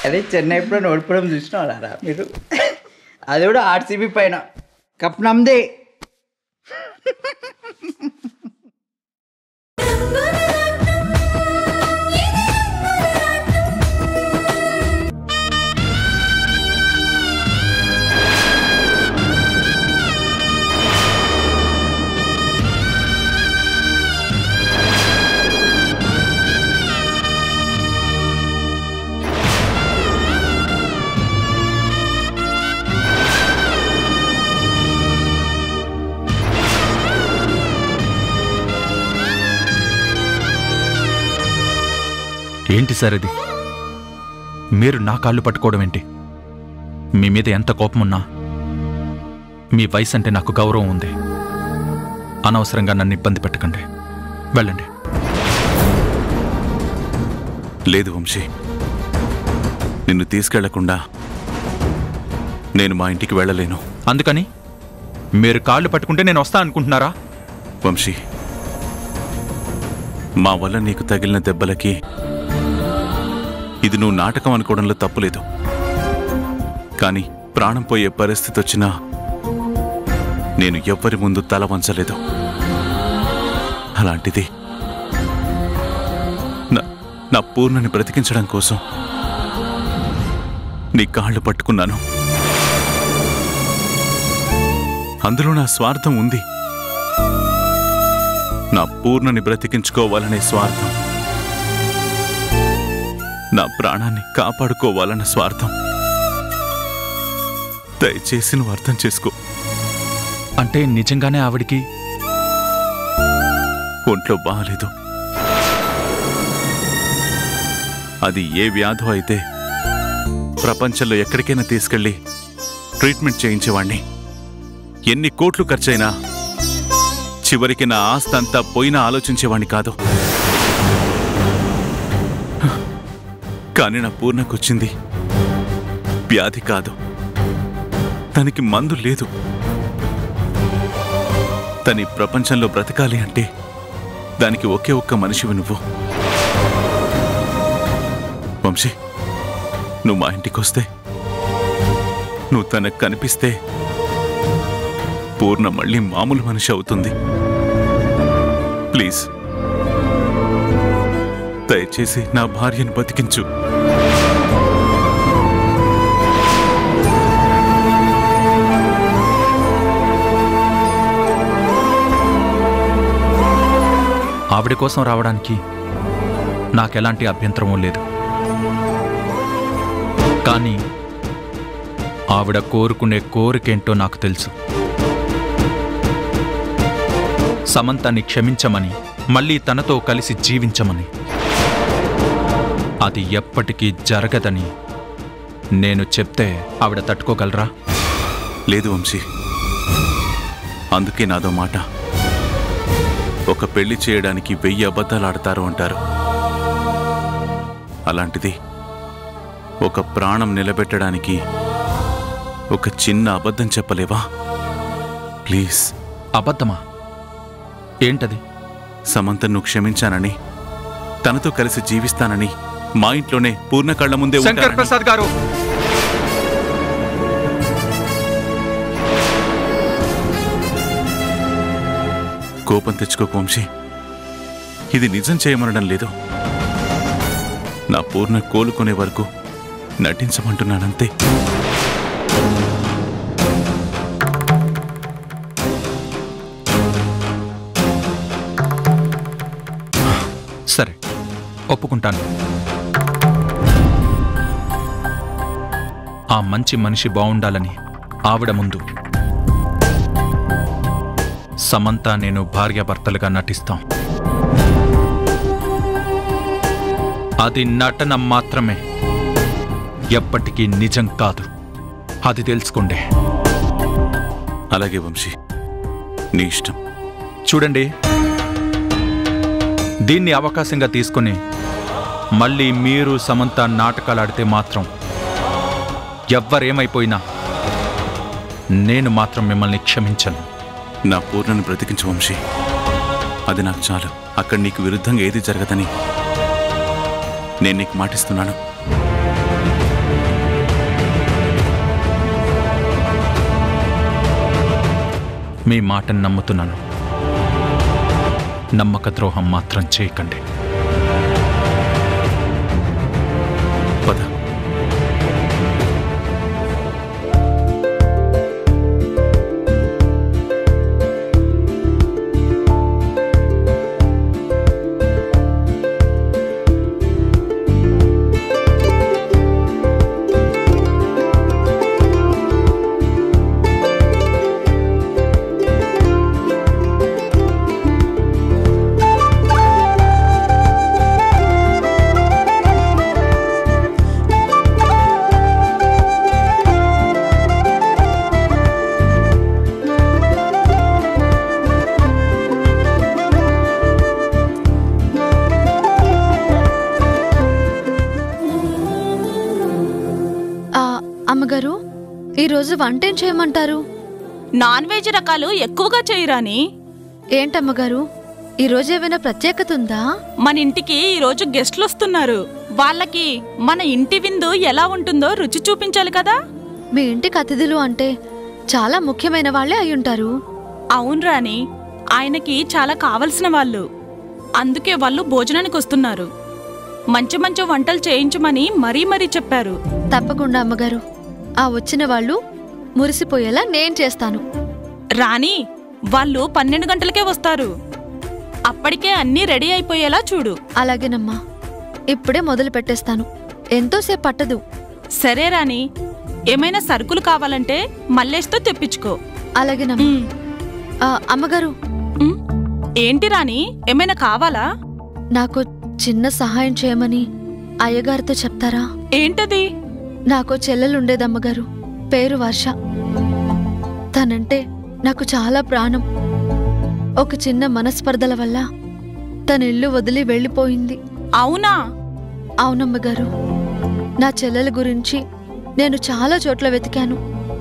అదే చెన్నై ఎప్పుడో ఓడిపోవడం చూసినారా మీరు? అది కూడా ఆర్సీబీ పైన. కప్ నమ్దే. ఏంటి సార్ ఇది? మీరు నా కాళ్ళు పట్టుకోవడం ఏంటి? మీ మీద ఎంత కోపమున్నా మీ వయసు అంటే నాకు గౌరవం ఉంది. అనవసరంగా నన్ను ఇబ్బంది పెట్టకండి. వెళ్ళండి. లేదు వంశీ, నిన్ను తీసుకెళ్లకుండా నేను మా ఇంటికి వెళ్ళలేను. అందుకని మీరు కాళ్ళు పట్టుకుంటే నేను వస్తా అనుకుంటున్నారా? వంశీ, మా వల్ల నీకు తగిలిన దెబ్బలకి ఇది నువ్వు నాటకం అనుకోవడంలో తప్పులేదు. కానీ ప్రాణం పోయే పరిస్థితి వచ్చినా నేను ఎవ్వరి ముందు తల వంచలేదు. అలాంటిది నా పూర్ణని బ్రతికించడం కోసం నీ కాళ్ళు పట్టుకున్నాను. అందులో నా స్వార్థం ఉంది. నా పూర్ణని బ్రతికించుకోవాలనే స్వార్థం, నా ప్రాణాన్ని కాపాడుకోవాలన్న స్వార్థం. దయచేసి నువ్వు అర్థం చేసుకో. అంటే నిజంగానే ఆవిడికి ఒంట్లో బాగాలేదు. అది ఏ వ్యాధో అయితే ప్రపంచంలో ఎక్కడికైనా తీసుకెళ్లి ట్రీట్మెంట్ చేయించేవాణ్ణి. ఎన్ని కోట్లు ఖర్చైనా చివరికి నా ఆస్తంతా పోయినా ఆలోచించేవాణ్ణి కాదు. కానీ నా పూర్ణకొచ్చింది వ్యాధి కాదు, తనకి మందు లేదు. తని ప్రపంచంలో బ్రతకాలి అంటే దానికి ఒకే ఒక్క మనిషివి నువ్వు. వంశీ, నువ్వు మా ఇంటికొస్తే, నువ్వు తనకు కనిపిస్తే పూర్ణ మళ్ళీ మామూలు మనిషి అవుతుంది. ప్లీజ్, దయచేసి నా భార్యను బతికించు. ఆవిడ కోసం రావడానికి నాకెలాంటి అభ్యంతరమూ లేదు. కానీ ఆవిడ కోరుకునే కోరికేంటో నాకు తెలుసు. సమంతాన్ని క్షమించమని, మళ్ళీ తనతో కలిసి జీవించమని. అది ఎప్పటికీ జరగదని నేను చెప్తే ఆవిడ తట్టుకోగలరా? లేదు వంశీ, అందుకే నాదో మాట. ఒక పెళ్లి చేయడానికి 1000 అబద్ధాలు ఆడతారు అంటారు. అలాంటిది ఒక ప్రాణం నిలబెట్టడానికి ఒక చిన్న అబద్ధం చెప్పలేవా? ప్లీజ్. అబద్ధమా? ఏంటది? సమంతను క్షమించానని, తనతో కలిసి జీవిస్తానని, మా ఇంట్లోనే పూర్ణ కళ్ళ ముందే శంకర్ ప్రసాద్ గారు, కోపం తెచ్చుకోకు వంశీ. ఇది నిజం చేయమనడం లేదు. నా పూర్ణ కోలుకునే వరకు నటించమంటున్నానంతే. సరే, ఒప్పుకుంటాను. ఆ మంచి మనిషి బావుండాలని ఆవిడ ముందు సమంత నేను భార్యాభర్తలుగా నటిస్తాం. అది నటన మాత్రమే, ఎప్పటికీ నిజం కాదు. అది తెలుసుకోండి. అలాగే వంశీ, నీ ఇష్టం. చూడండి, దీన్ని అవకాశంగా తీసుకుని మళ్ళీ మీరు సమంత నాటకాలాడితే మాత్రం ఎవ్వరేమైపోయినా నేను మాత్రం మిమ్మల్ని క్షమించను. నా పూర్ణను బ్రతికించు వంశీ, అది నాకు చాలు. అక్కడ నీకు విరుద్ధంగా ఏది జరగదని నేను నీకు మాటిస్తున్నాను. మీ మాటను నమ్ముతున్నాను. నమ్మక ద్రోహం మాత్రం చేయకండి. పద. అమ్మగారు, ఈరోజు వంటేం చేయమంటారు? నాన్ వెజ్ రకాలు ఎక్కువగా చేయరాని. ఏంటమ్మగారు, ఈరోజు ఏమైనా ప్రత్యేకత ఉందా? మన ఇంటికి ఈరోజు గెస్ట్లు వస్తున్నారు. వాళ్ళకి మన ఇంటి విందు ఎలా ఉంటుందో రుచి చూపించాలి కదా. మీ ఇంటికి అతిథులు అంటే చాలా ముఖ్యమైన వాళ్ళే అయ్యుంటారు. అవును రాని, ఆయనకి చాలా కావలసిన వాళ్ళు. అందుకే వాళ్ళు భోజనానికి వస్తున్నారు. మంచి మంచి వంటలు చేయించమని మరీ చెప్పారు. తప్పకుండా అమ్మగారు, ఆ వచ్చిన వాళ్ళు మురిసిపోయేలా నేను చేస్తాను. రాణి, వాళ్ళు 12 గంటలకే వస్తారు. అప్పటికే అన్నీ రెడీ అయిపోయేలా చూడు. అలాగేనమ్మా, ఇప్పుడే మొదలు పెట్టేస్తాను. ఎంతోసేపు పట్టదు. సరే రాణి, ఏమైనా సరుకులు కావాలంటే మల్లేష్తో తెప్పించుకో. అలాగేనమ్మా. అమ్మగారు, ఏంటి రాణి, ఏమైనా కావాలా? నాకు చిన్న సహాయం చేయమని అయ్యగారితో చెప్తారా? ఏంటది? నాకు చెల్లెలుండేదమ్మగారు, పేరు వర్ష. తనంటే నాకు చాలా ప్రాణం. ఒక చిన్న మనస్పర్ధల వల్ల తన ఇల్లు వదిలి వెళ్ళిపోయింది. అవునా? అవునమ్మగారు. నా చెల్లెల గురించి నేను చాలా చోట్ల వెతికాను,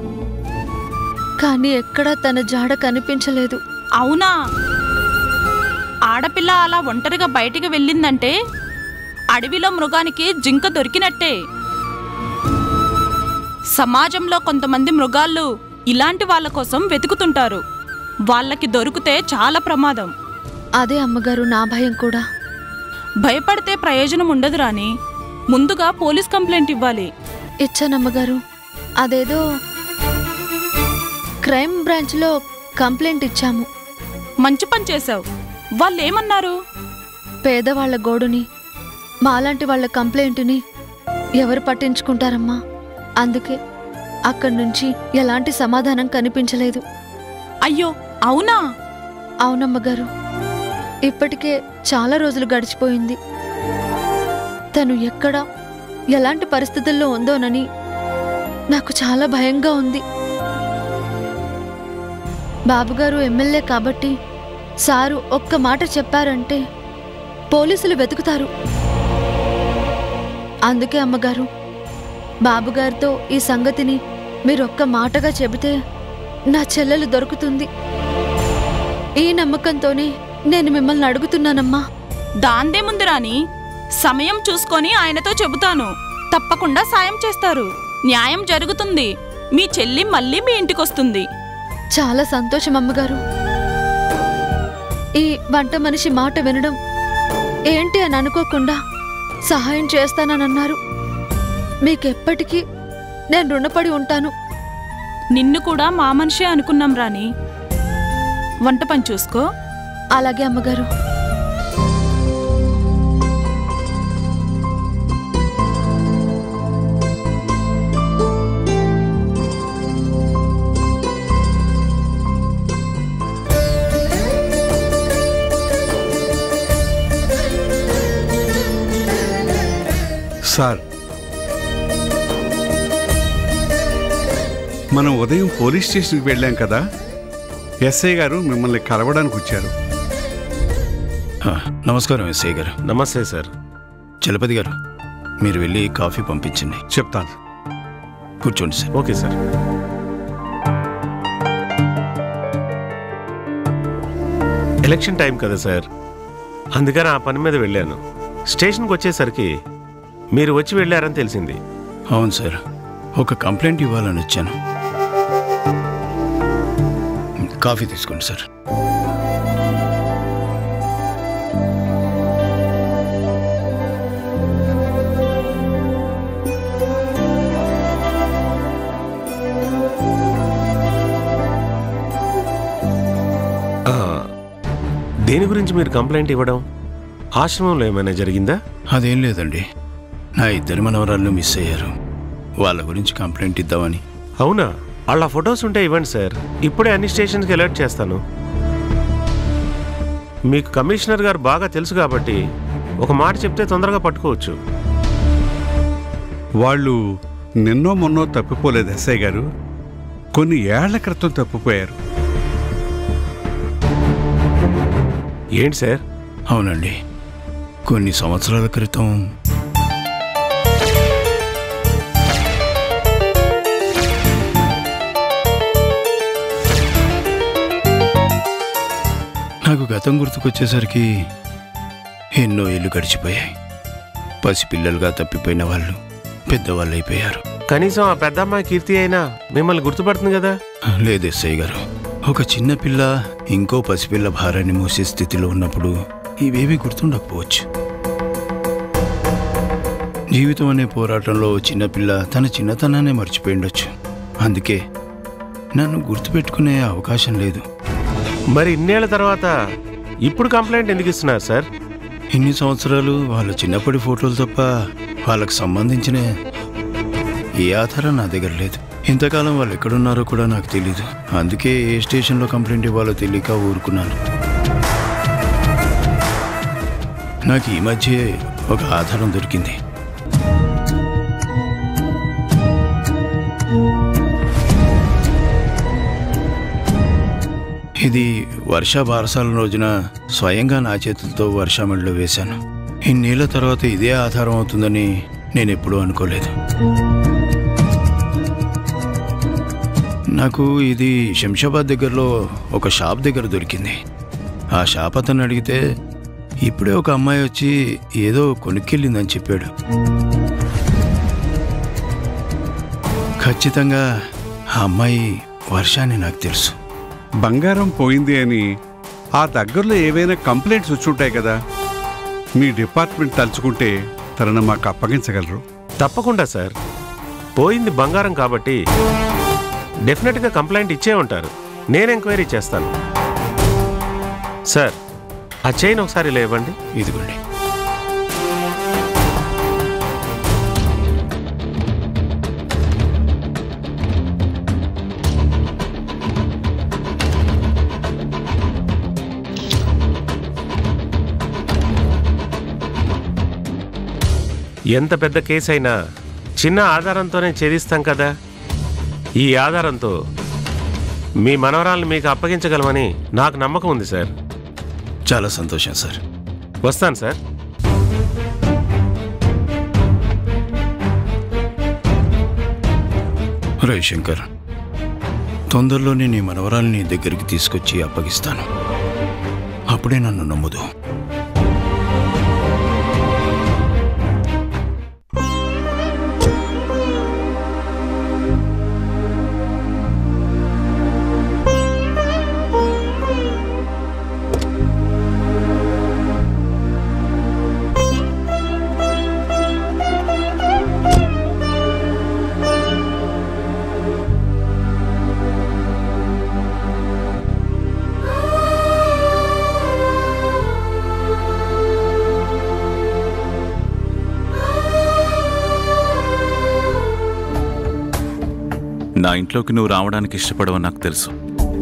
కానీ ఎక్కడా తన జాడ కనిపించలేదు. అవునా? ఆడపిల్ల అలా ఒంటరిగా బయటికి వెళ్ళిందంటే అడవిలో మృగానికి జింక దొరికినట్టే. సమాజంలో కొంతమంది మృగాళ్ళు ఇలాంటి వాళ్ళ కోసం వెతుకుతుంటారు. వాళ్ళకి దొరికితే చాలా ప్రమాదం. అదే అమ్మగారు నా భయం కూడా. భయపడితే ప్రయోజనం ఉండదు రాని, ముందుగా పోలీస్ కంప్లైంట్ ఇవ్వాలి. ఇచ్చానమ్మగారు. అదేదో క్రైమ్ బ్రాంచ్లో కంప్లైంట్ ఇచ్చాము. మంచి పని చేశావు. వాళ్ళేమన్నారు? పేదవాళ్ల గోడుని, మాలాంటి వాళ్ల కంప్లైంట్ని ఎవరు పట్టించుకుంటారమ్మా? అందుకే అక్కడి నుంచి ఎలాంటి సమాధానం కనిపించలేదు. అయ్యో, అవునా? అవునమ్మగారు. ఇప్పటికే చాలా రోజులు గడిచిపోయింది. తను ఎక్కడ, ఎలాంటి పరిస్థితుల్లో ఉందోనని నాకు చాలా భయంగా ఉంది. బాబుగారు ఎమ్మెల్యే కాబట్టి సారు ఒక్క మాట చెప్పారంటే పోలీసులు వెతుకుతారు. అందుకే అమ్మగారు, బాబుగారితో ఈ సంగతిని మీరొక్క మాటగా చెబితే నా చెల్లెలు దొరుకుతుంది. ఈ నమ్మకంతోనే నేను మిమ్మల్ని అడుగుతున్నానమ్మా. దాందే ముందు రాని, సమయం చూసుకొని ఆయనతో చెబుతాను. తప్పకుండా సాయం చేస్తారు. న్యాయం జరుగుతుంది. మీ చెల్లి మళ్ళీ మీ ఇంటికొస్తుంది. చాలా సంతోషం అమ్మగారు. ఈ వంట మనిషి మాట వినడం ఏంటి అని అనుకోకుండా సహాయం చేస్తానన్నారు. మీకెప్పటికీ నేను రుణపడి ఉంటాను. నిన్ను కూడా మా మనిషే అనుకున్నాం రాని. వంట పని చూసుకో. అలాగే అమ్మగారు. సార్, మనం ఉదయం పోలీస్ స్టేషన్కి వెళ్ళాం కదా, ఎస్ఐ గారు మిమ్మల్ని కలవడానికి వచ్చారు. నమస్కారం ఎస్ఐ గారు. నమస్తే సార్. చలపతి గారు, మీరు వెళ్ళి కాఫీ పంపించండి. చెప్తాను. కూర్చోండి sir. Okay sir. Election time కదా సార్, అందుకని ఆ పని మీద వెళ్ళాను. స్టేషన్కి వచ్చేసరికి మీరు వచ్చి వెళ్ళారని తెలిసింది. అవును సార్, ఒక కంప్లైంట్ ఇవ్వాలని వచ్చాను. కాఫీ తీసుకోండి సార్. దేని గురించి మీరు కంప్లైంట్ ఇవ్వడం? ఆశ్రమంలో ఏమైనా జరిగిందా? అదేం లేదండి, నా ఇద్దరు మనవరాళ్ళు మిస్ అయ్యారు. వాళ్ళ గురించి కంప్లైంట్ ఇద్దామని. అవునా? వాళ్ళ ఫొటోస్ ఉంటే ఇవ్వండి సార్, ఇప్పుడే అన్ని స్టేషన్స్కి అలర్ట్ చేస్తాను. మీకు కమిషనర్ గారు బాగా తెలుసు కాబట్టి ఒక మాట చెప్తే తొందరగా పట్టుకోవచ్చు. వాళ్ళు నిన్నో మొన్నో తప్పిపోలేదు ఎస్ఐ గారు, కొన్ని ఏళ్ల క్రితం తప్పిపోయారు. ఏంటి సార్? అవునండి, కొన్ని సంవత్సరాల క్రితం నాకు గతం గుర్తుకొచ్చేసరికి ఎన్నో ఏళ్ళు గడిచిపోయాయి. పసిపిల్లలుగా తప్పిపోయిన వాళ్ళు పెద్దవాళ్ళు అయిపోయారు. కనీసం ఆ పెద్దమ్మాయి కీర్తి అయినా మిమ్మల్ని గుర్తుపడుతుంది కదా? లేదు ఎస్ఐ గారు, ఒక చిన్న పిల్ల ఇంకో పసిపిల్ల భారాన్ని మోసే స్థితిలో ఉన్నప్పుడు ఇవేవి గుర్తుండకపోవచ్చు. జీవితం అనే పోరాటంలో చిన్నపిల్ల తన చిన్నతనాన్ని మర్చిపోయిండొచ్చు. అందుకే నన్ను గుర్తుపెట్టుకునే అవకాశం లేదు. మరి ఇన్నేళ్ల తర్వాత ఇప్పుడు కంప్లైంట్ ఎందుకు ఇస్తున్నారు సార్? ఇన్ని సంవత్సరాలు వాళ్ళ చిన్నప్పటి ఫోటోలు తప్ప వాళ్ళకు సంబంధించిన ఏ ఆధారం నా దగ్గర లేదు. ఇంతకాలం వాళ్ళు ఎక్కడున్నారో కూడా నాకు తెలీదు. అందుకే ఏ స్టేషన్లో కంప్లైంట్ ఇవ్వాలో తెలియక ఊరుకున్నాను. నాకు ఈ మధ్య ఒక ఆధారం దొరికింది. ఇది వర్షా బారసాల రోజున స్వయంగా నా చేతులతో వర్షామడిలో వేశాను. ఇన్నేళ్ల తర్వాత ఇదే ఆధారం అవుతుందని నేను ఎప్పుడూ అనుకోలేదు. నాకు ఇది శంషాబాద్ దగ్గరలో ఒక షాప్ దగ్గర దొరికింది. ఆ షాప్ అతను అడిగితే ఇప్పుడే ఒక అమ్మాయి వచ్చి ఏదో కొనుక్కెళ్ళిందని చెప్పాడు. ఖచ్చితంగా ఆ అమ్మాయి వర్షాన్ని నాకు తెలుసు. బంగారం పోయింది అని ఆ దగ్గరలో ఏవైనా కంప్లైంట్స్ వచ్చుంటాయి కదా, మీ డిపార్ట్మెంట్ తలుచుకుంటే తనను మాకు అప్పగించగలరు? తప్పకుండా సార్, పోయింది బంగారం కాబట్టి డెఫినెట్గా కంప్లైంట్ ఇచ్చే ఉంటారు. నేను ఎంక్వైరీ చేస్తాను. సార్, ఆ చైన్ ఒకసారి లేవండి. ఇదిగోండి. ఎంత పెద్ద కేసు అయినా చిన్న ఆధారంతోనే ఛేదిస్తాం కదా. ఈ ఆధారంతో మీ మనవరాలను మీకు అప్పగించగలమని నాకు నమ్మకం ఉంది సార్. చాలా సంతోషం సార్. వస్తాను సార్. రవిశంకర్, తొందరలోనే నీ మనవరాల్ని దగ్గరికి తీసుకొచ్చి అప్పగిస్తాను. అప్పుడే నన్ను నమ్ముదు. నా ఇంట్లోకి నువ్వు రావడానికి ఇష్టపడవని నాకు తెలుసు.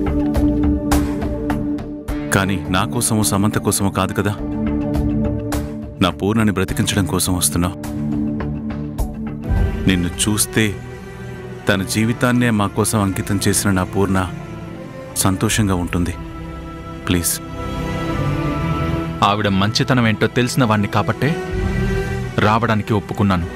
కానీ నా కోసమో సమంత కోసమో కాదు కదా, నా పూర్ణని బ్రతికించడం కోసం వస్తున్నావు. నిన్ను చూస్తే తన జీవితాన్నే మా కోసం అంకితం చేసిన నా పూర్ణ సంతోషంగా ఉంటుంది. ప్లీజ్. ఆవిడ మంచితనం ఏంటో తెలిసిన వాణ్ణి కాబట్టే రావడానికి ఒప్పుకున్నాను.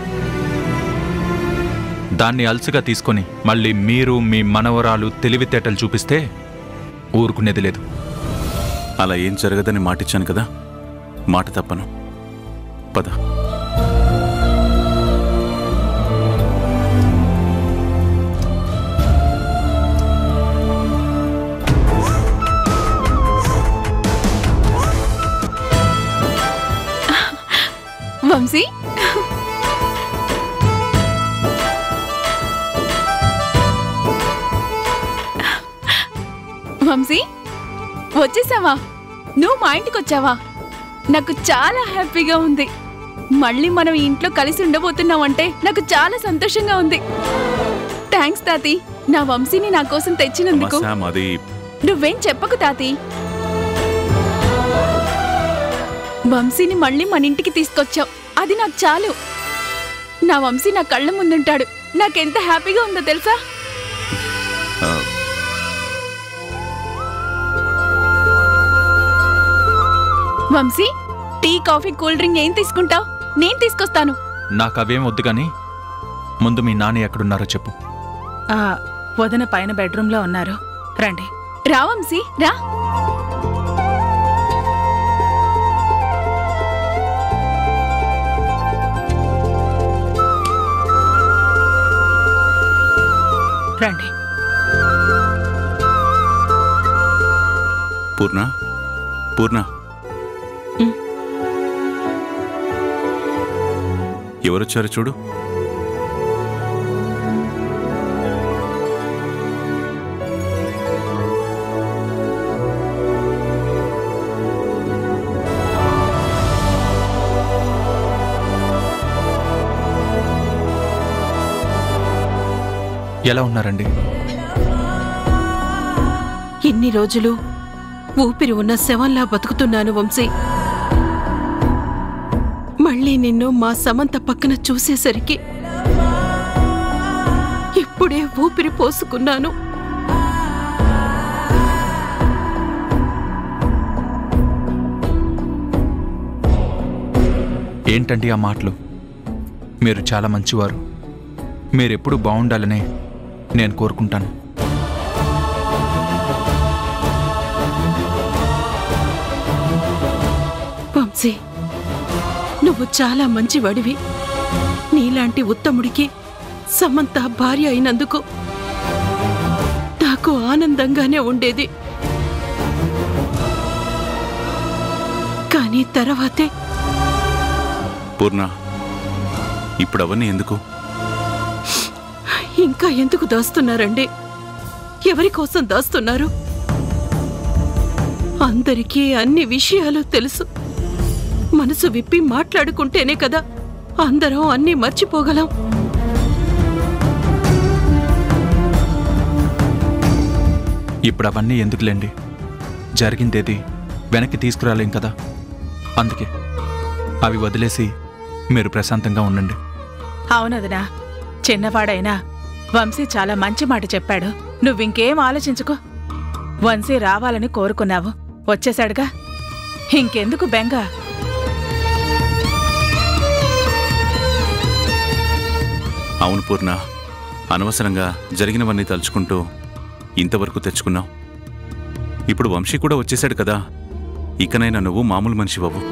దాన్ని అలసిగా తీసుకొని మళ్ళీ మీరు మీ మనవరాలు తెలివితేటలు చూపిస్తే ఊరుకునేది లేదు. అలా ఏం జరగదని మాటిచ్చాను కదా, మాట తప్పను. పద. వంశీ, వచ్చేసావా? నువ్వు మా ఇంటికి వచ్చావా? నాకు చాలా హ్యాపీగా ఉంది. మళ్ళీ మనం ఇంట్లో కలిసి ఉండబోతున్నావంటే నాకు చాలా సంతోషంగా ఉంది. థ్యాంక్స్ తాతి, నా వంశీని నా కోసం తెచ్చినందుకు. నువ్వేం చెప్పకు తాతి. వంశీని మళ్ళీ మన ఇంటికి తీసుకొచ్చావు, అది నాకు చాలు. నా వంశీ నా కళ్ళ ముందుంటాడు. నాకెంత హ్యాపీగా ఉందో తెలుసా? Vamshi, tea, coffee, cool drink ఏం తీసుకుంటావు? నేను తీసుకొస్తాను. నాకు అవేం వద్దు కానీ ముందు మీ నాన్న ఎక్కడున్నారో చెప్పు. వదిన పైన బెడ్రూమ్లో ఉన్నారు, రండి. రా వంశీ, రా. రండి. పూర్ణ, పూర్ణ, ఎవరొచ్చారు చూడు. ఎలా ఉన్నారండి? ఇన్ని రోజులు ఊపిరి ఉన్న శవంలా బతుకుతున్నాను వంశీ. మళ్ళీ నిన్ను మా సమంత పక్కన చూసేసరికి ఇప్పుడే ఊపిరి పోసుకున్నాను. ఏంటండి ఆ మాటలు? మీరు చాలా మంచివారు. మీరెప్పుడు బాగుండాలనే నేను కోరుకుంటాను. వంశీ, నువ్వు చాలా మంచివాడివి. నీలాంటి ఉత్తముడికి సమంత భార్య అయినందుకు నాకు ఆనందంగానే ఉండేది. కానీ తర్వాతే పూర్ణ, ఇప్పుడు అవన్నీ ఎందుకు? ఇంకా ఎందుకు దాస్తున్నారండి? ఎవరి కోసం దాస్తున్నారు? అందరికీ అన్ని విషయాలు తెలుసు. మనసు విప్పి మాట్లాడుకుంటేనే కదా అందరం అన్నీ మర్చిపోగలం. ఇప్పుడు అవన్నీ ఎందుకులేండి? జరిగిందేది వెనక్కి తీసుకురాలేం కదా. అందుకే అవి వదిలేసి మీరు ప్రశాంతంగా ఉండండి. అవునదినా, చిన్నవాడైనా వంశీ చాలా మంచి మాట చెప్పాడు. నువ్వింకేం ఆలోచించుకో. వంశీ రావాలని కోరుకున్నావు, వచ్చేశాడుగా. ఇంకెందుకు బెంగ? అవును పూర్ణ, అనవసరంగా జరిగినవన్నీ తలుచుకుంటూ ఇంతవరకు తెచ్చుకున్నావు. ఇప్పుడు వంశీ కూడా వచ్చేశాడు కదా, ఇకనైనా నువ్వు మామూలు మనిషివ్వవు.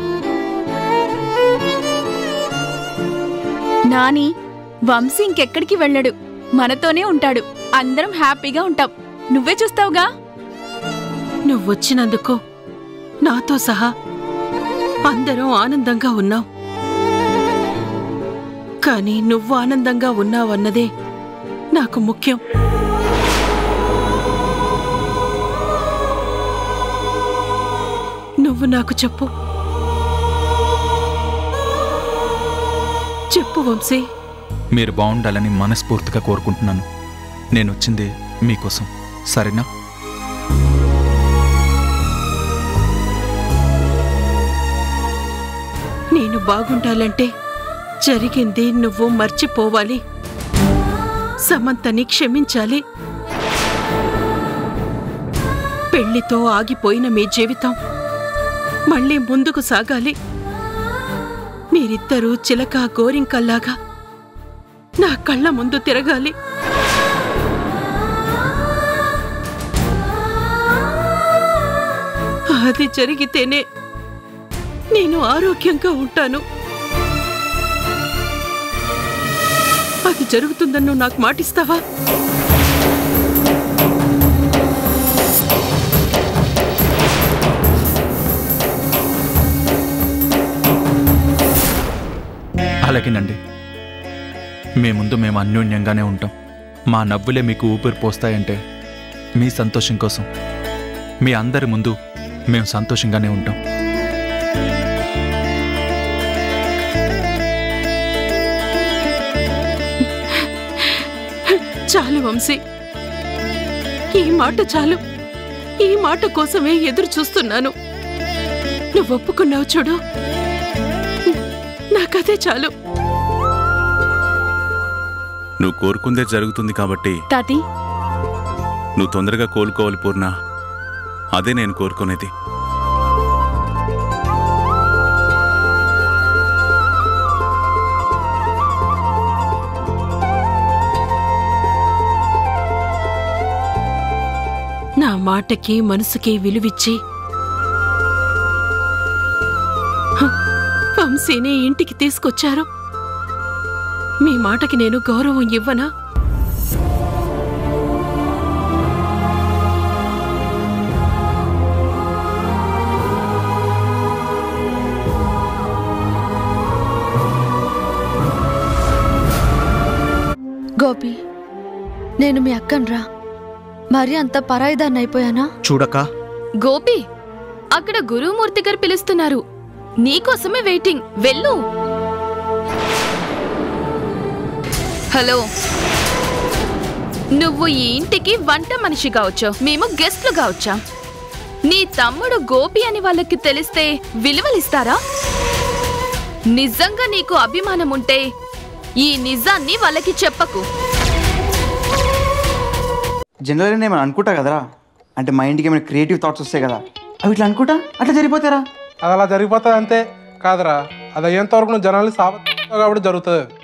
నాని, వంశీ ఇంకెక్కడికి వెళ్ళడు, మనతోనే ఉంటాడు. అందరం హ్యాపీగా ఉంటాం. నువ్వే చూస్తావుగా. నువ్వొచ్చినందుకు నాతో సహా అందరం ఆనందంగా ఉన్నాం. కానీ నువ్వు ఆనందంగా ఉన్నావన్నదే నాకు ముఖ్యం. నువ్వు నాకు చెప్పు వంశీ. మీరు బాగుండాలని మనస్ఫూర్తిగా కోరుకుంటున్నాను. నేను వచ్చింది మీకోసం, సరేనా? నేను బాగుండాలంటే జరిగింది నువ్వు మర్చిపోవాలి. సమంతని క్షమించాలి. పెళ్లితో ఆగిపోయిన మీ జీవితం మళ్ళీ ముందుకు సాగాలి. మీరిద్దరూ చిలక గోరింకల్లాగా నా కళ్ళ ముందు తిరగాలి. అది జరిగితేనే నేను ఆరోగ్యంగా ఉంటాను. అది జరుగుతుందని నువ్వు నాకు మాటిస్తావా? అలాగేనండి. మీ ముందు మేము అన్యోన్యంగానే ఉంటాం. మా నవ్వులే మీకు ఊపిరి పోస్తాయంటే మీ సంతోషం కోసం మీ అందరి ముందు మేము సంతోషంగానే ఉంటాం. చాలు వంశీ, ఈ మాట చాలు. ఈ మాట కోసమే ఎదురు చూస్తున్నాను. నువ్వు ఒప్పుకున్నావు చూడు, నాకదే చాలు. నువ్వు కోరుకుందే జరుగుతుంది కాబట్టి తాతి, నువ్వు తొందరగా కోలుకోవాలి పూర్ణ. అదే నేను కోరుకునేది. నా మాటకి మనసుకి విలువిచ్చి వంశీని ఇంటికి తీసుకొచ్చారు. మీ మాటకి నేను గౌరవం ఇవ్వనా? గోపి, నేను మీ అక్కన్రా. మరి అంత పరాయిదాన్ని అయిపోయానా? చూడక గోపి, అక్కడ గురుమూర్తి గారు పిలుస్తున్నారు. నీకోసమే వెయిటింగ్. వెళ్ళు. హలో, నువ్వు ఈ ఇంటికి వంట మనిషిగా వచ్చావు, మేము గెస్ట్లుగా వచ్చాం. నీ తమ్ముడు గోపి అని వాళ్ళకి తెలిస్తే విలువలిస్తారా? నిజంగా నీకు అభిమానం ఉంటే ఈ నిజాన్ని వాళ్ళకి చెప్పకు. జనరల్గా నేను అనుకుంటా కదరా, అంటే మైండ్కి ఏమైనా క్రియేటివ్ థాట్స్ వస్తాయి కదా, అవి ఇట్లా అనుకుంటా అట్లా జరిగిపోతారా? అది అలా జరిగిపోతుంది అంతే కాదురా. అది అయ్యేంత వరకు నువ్వు జనాలు కాబట్టి జరుగుతుంది.